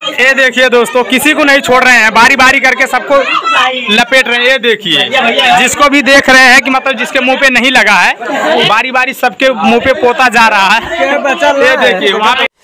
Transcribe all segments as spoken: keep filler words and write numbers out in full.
ये देखिए दोस्तों, किसी को नहीं छोड़ रहे हैं, बारी बारी करके सबको लपेट रहे हैं। ये देखिए, जिसको भी देख रहे हैं कि मतलब जिसके मुंह पे नहीं लगा है, बारी बारी सबके मुंह पे पोता जा रहा है। ये देखिए वहाँ पे।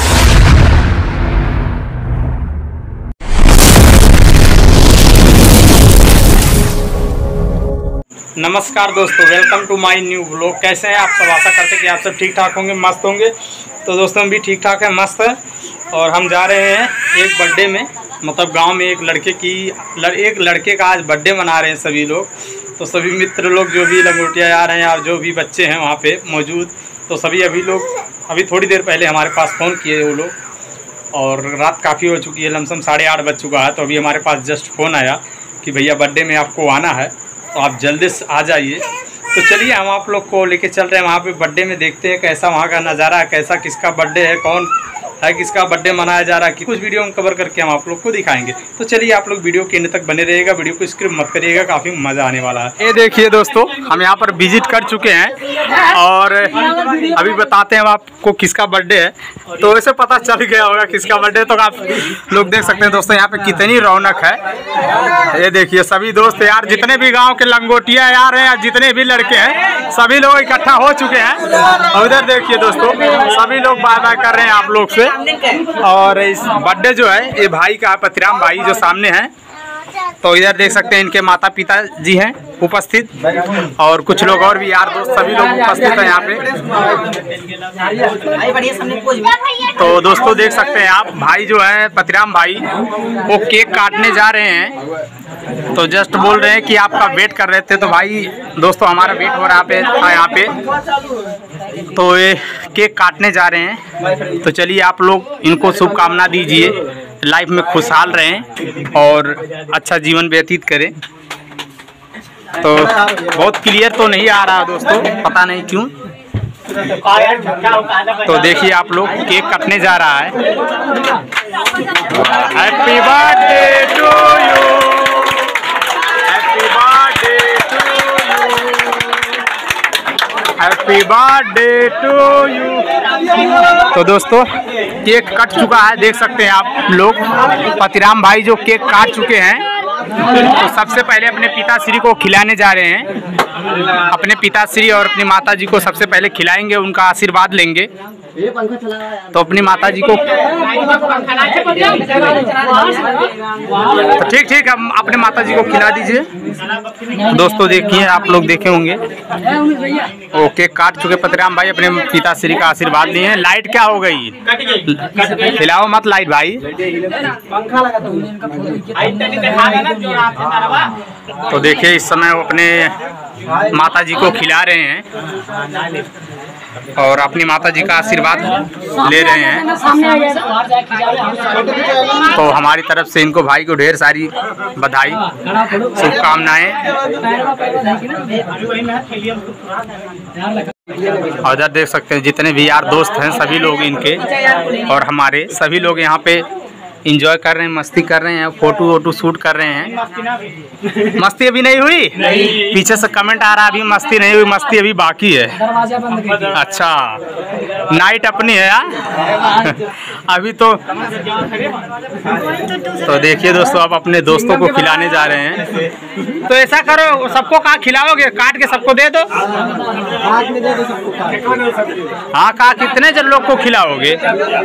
नमस्कार दोस्तों, welcome to my new blog. कैसे हैं आप सब? आशा करते हैं कि आप सब ठीक ठाक होंगे, मस्त होंगे। तो दोस्तों हम भी ठीक ठाक है, मस्त है। और हम जा रहे हैं एक बर्थडे में, मतलब गांव में एक लड़के की लड़, एक लड़के का आज बर्थडे मना रहे हैं सभी लोग। तो सभी मित्र लोग जो भी लंगोटिया आ रहे हैं और जो भी बच्चे हैं वहाँ पे मौजूद, तो सभी अभी लोग अभी थोड़ी देर पहले हमारे पास फ़ोन किए वो लोग। और रात काफ़ी हो चुकी है, लमसम साढ़े आठ बज चुका है। तो अभी हमारे पास जस्ट फ़ोन आया कि भैया बर्थडे में आपको आना है, तो आप जल्दी से आ जाइए। तो चलिए हम आप लोग को लेके चल रहे हैं वहाँ पे बर्थडे में, देखते हैं कैसा वहाँ का नज़ारा है, कैसा किसका बर्थडे है, कौन है, किसका बर्थडे मनाया जा रहा है, कि कुछ वीडियो हम कवर करके हम आप लोग को दिखाएंगे। तो चलिए आप लोग वीडियो के अंत तक बने रहिएगा, वीडियो को स्किप मत करिएगा, काफ़ी मज़ा आने वाला है। ये देखिए दोस्तों, हम यहाँ पर विजिट कर चुके हैं और अभी बताते हैं आपको किसका बर्थडे है। तो वैसे पता चल गया होगा किसका बर्थडे है। तो आप लोग देख सकते हैं दोस्तों यहाँ पे कितनी रौनक है। ये देखिए सभी दोस्त यार, जितने भी गाँव के लंगोटिया यार हैं, जितने भी लड़के हैं, सभी लोग इकट्ठा हो चुके हैं। और उधर देखिए दोस्तों, सभी लोग बाय बाय कर रहे हैं आप लोग से। और इस बर्थडे जो है ये भाई का, पतिराम भाई जो सामने हैं। तो इधर देख सकते हैं इनके माता पिता जी हैं उपस्थित, और कुछ लोग और भी यार दोस्त सभी लोग उपस्थित हैं यहाँ पे। तो दोस्तों देख सकते हैं आप, भाई जो है पतिराम भाई वो केक काटने जा रहे हैं। तो जस्ट बोल रहे हैं कि आपका वेट कर रहे थे। तो भाई दोस्तों हमारा वेट हो रहा है यहाँ पे, तो ये केक काटने जा रहे हैं। तो चलिए आप लोग इनको शुभकामना दीजिए, लाइफ में खुशहाल रहें और अच्छा जीवन व्यतीत करें। तो बहुत क्लियर तो नहीं आ रहा दोस्तों, पता नहीं क्यों। तो देखिए आप लोग, केक कटने जा रहा है। Happy birthday to you, happy birthday to you, happy birthday to you. तो दोस्तों केक कट चुका है, देख सकते हैं आप लोग। पतिराम भाई जो केक काट चुके हैं, तो सबसे पहले अपने पिताश्री को खिलाने जा रहे हैं। अपने पिताश्री और अपनी माताजी को सबसे पहले खिलाएंगे, उनका आशीर्वाद लेंगे। तो अपनी माताजी को तो ठीक ठीक हम अपने माताजी को खिला दीजिए। दोस्तों देखिए आप लोग देखे होंगे, वो केक काट चुके पतिराम भाई, अपने पिताश्री का आशीर्वाद लिए हैं। लाइट क्या हो गई, खिलाओ मत लाइट भाई। तो देखिए इस समय वो अपने माताजी को खिला रहे हैं और अपनी माताजी का आशीर्वाद ले रहे हैं। तो हमारी तरफ से इनको, भाई को ढेर सारी बधाई, शुभकामनाएं। और इधर देख सकते हैं जितने भी यार दोस्त हैं सभी लोग इनके और हमारे, सभी लोग यहाँ पे इंजॉय कर रहे हैं, मस्ती कर रहे हैं, फोटो वोटो शूट कर रहे हैं। मस्ती अभी नहीं हुई, पीछे से कमेंट आ रहा है अभी मस्ती नहीं हुई, मस्ती अभी बाकी है। अच्छा नाइट अपनी है यार अभी तो। तो देखिए दोस्तों, आप अपने दोस्तों को खिलाने जा रहे हैं। तो ऐसा करो, सबको कहाँ खिलाओगे, काट के सबको दे दो। हाँ कहा कितने जन लोग को खिलाओगे?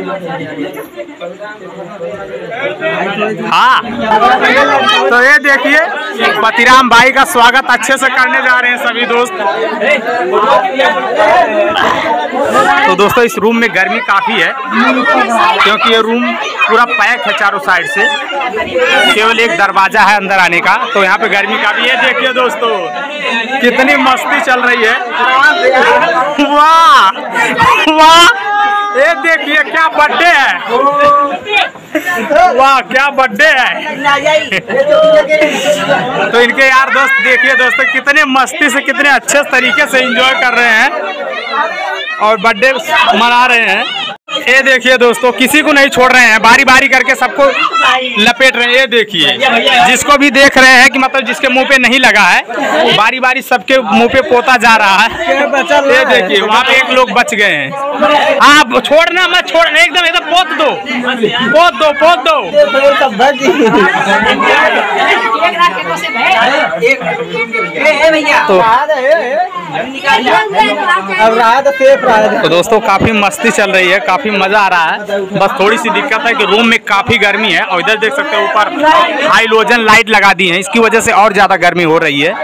हाँ तो ये देखिए पतिराम भाई का स्वागत अच्छे से करने जा रहे हैं सभी दोस्त। तो दोस्तों इस रूम में गर्मी काफ़ी है, क्योंकि ये रूम पूरा पैक है चारों साइड से, केवल एक दरवाजा है अंदर आने का। तो यहाँ पे गर्मी काफ़ी है। देखिए दोस्तों कितनी मस्ती चल रही है। वाह वाह, ये देखिए क्या बर्थडे है, वाह क्या बर्थडे है। तो इनके यार दोस्त देखिए दोस्तों कितने मस्ती से, कितने अच्छे तरीके से एंजॉय कर रहे हैं और बर्थडे मना रहे हैं। ये देखिए दोस्तों, किसी को नहीं छोड़ रहे हैं, बारी बारी करके सबको लपेट रहे हैं। ये देखिए, जिसको भी देख रहे हैं कि मतलब जिसके मुंह पे नहीं लगा है, बारी बारी सबके मुंह पे पोता जा रहा है। ये देखिए, वहाँ पे एक लोग बच गए हैं। आप छोड़ना मत, छोड़ना एकदम एकदम पोत दो, पोत दो, पोत दो। तो दोस्तों काफी मस्ती चल रही है, काफी मजा आ रहा है। बस थोड़ी सी दिक्कत है कि रूम में काफी गर्मी है और इधर देख सकते हो ऊपर हाइलोजन लाइट लगा दी है, इसकी वजह से और ज्यादा गर्मी हो रही है।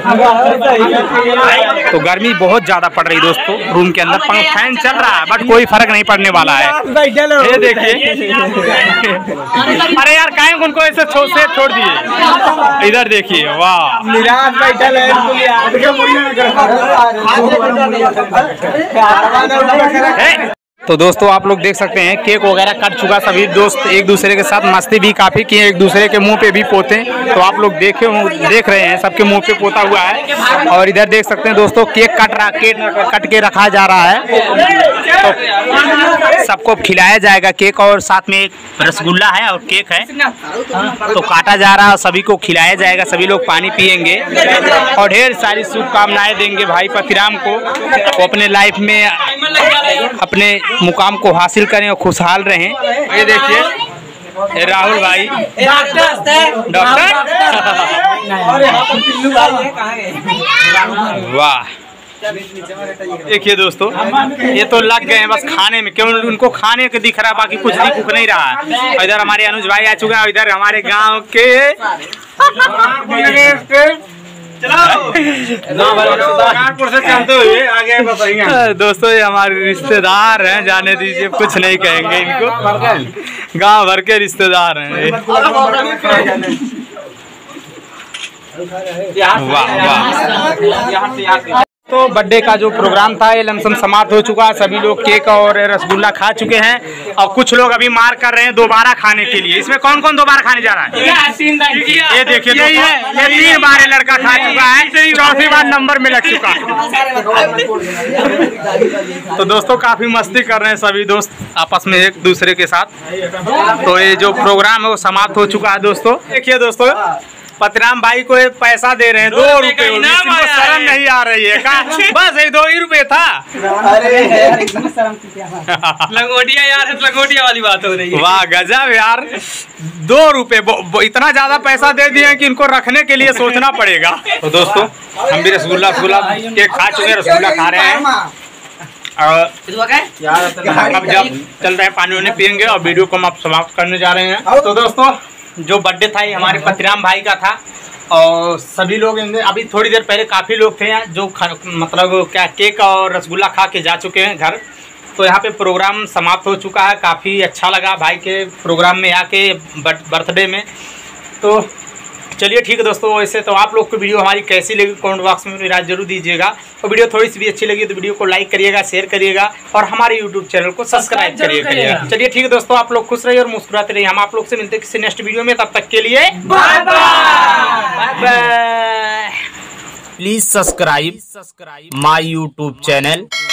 तो गर्मी बहुत ज्यादा पड़ रही है दोस्तों। रूम के अंदर फैन चल रहा है बट कोई फर्क नहीं पड़ने वाला है। ये देखिए, अरे यार काहे उनको ऐसे छोड़ से छोड़ दिए। इधर देखिए, वाह, तो दोस्तों आप लोग देख सकते हैं केक वगैरह कट चुका, सभी दोस्त एक दूसरे के साथ मस्ती भी काफी किए, एक दूसरे के मुंह पे भी पोते। तो आप लोग देखे देख रहे हैं सबके मुंह पे पोता हुआ है। और इधर देख सकते हैं दोस्तों केक कट रहा, केक कट के रखा जा रहा है। तो सबको खिलाया जाएगा केक, और साथ में एक रसगुल्ला है और केक है, तो काटा जा रहा है, सभी को खिलाया जाएगा। सभी लोग पानी पियेंगे और ढेर सारी शुभकामनाएं देंगे भाई पतिराम को, वो अपने लाइफ में अपने मुकाम को हासिल करें और खुशहाल रहें। ये देखिए राहुल भाई डॉक्टर, वाह। देखिए दोस्तों, ये तो लग गए हैं बस खाने में, क्यों उनको खाने के दिख रहा, बाकी कुछ दिख नहीं रहा है। इधर हमारे अनुज भाई आ चुके हैं, इधर हमारे गांव के से चलते हुए आगे बताएंगे। दोस्तों ये हमारे रिश्तेदार हैं, जाने दीजिए, कुछ नहीं कहेंगे इनको, गांव भर के रिश्तेदार हैं। वाह वाह। तो बर्थडे का जो प्रोग्राम था ये लमसम समाप्त हो चुका है। सभी लोग केक और रसगुल्ला खा चुके हैं और कुछ लोग अभी मार कर रहे हैं दोबारा खाने के लिए। इसमें कौन कौन दोबारा खाने जा रहा है? ये देखिए, ये तीन बार लड़का खा चुका है, चौथी बार नंबर में लग चुका है। तो दोस्तों काफी मस्ती कर रहे हैं सभी दोस्त आपस में एक दूसरे के साथ। तो ये जो प्रोग्राम है वो समाप्त हो चुका है दोस्तों। देखिए दोस्तों, पतिराम भाई को पैसा दे रहे हैं दो रुपए, शर्म नहीं आ रही है का? बस ये दो ही रुपए था। लंगोटिया यार, लंगोटिया वाली बात हो रही है। वाह गजब यार, दो रुपए इतना ज्यादा पैसा दे दिए कि इनको रखने के लिए सोचना पड़ेगा। तो दोस्तों हम भी रसगुल्ला रसगुल्ला केक खा चुके हैं, रसगुल्ला खा रहे हैं और अब जब चल रहे हैं पानी वानी पियेंगे और वीडियो को हम आप समाप्त करने जा रहे हैं। तो दोस्तों जो बर्थडे था ये हमारे पतिराम भाई का था और सभी लोग अभी थोड़ी देर पहले काफ़ी लोग थे यहाँ जो मतलब क्या केक और रसगुल्ला खा के जा चुके हैं घर। तो यहाँ पे प्रोग्राम समाप्त हो चुका है, काफ़ी अच्छा लगा भाई के प्रोग्राम में आके बर्थडे में। तो चलिए ठीक है दोस्तों, वैसे तो आप लोग को वीडियो हमारी कैसी लगी कमेंट बॉक्स में राय जरूर दीजिएगा। और वीडियो थोड़ी सी भी अच्छी लगी तो वीडियो को लाइक करिएगा, शेयर करिएगा और हमारे यूट्यूब चैनल को सब्सक्राइब करिएगा। चलिए ठीक है दोस्तों, आप लोग खुश रहिए और मुस्कुराते रहिए। हम आप लोग से मिलते हैं किसी नेक्स्ट वीडियो में, तब तक के लिए bye bye. Please subscribe my YouTube channel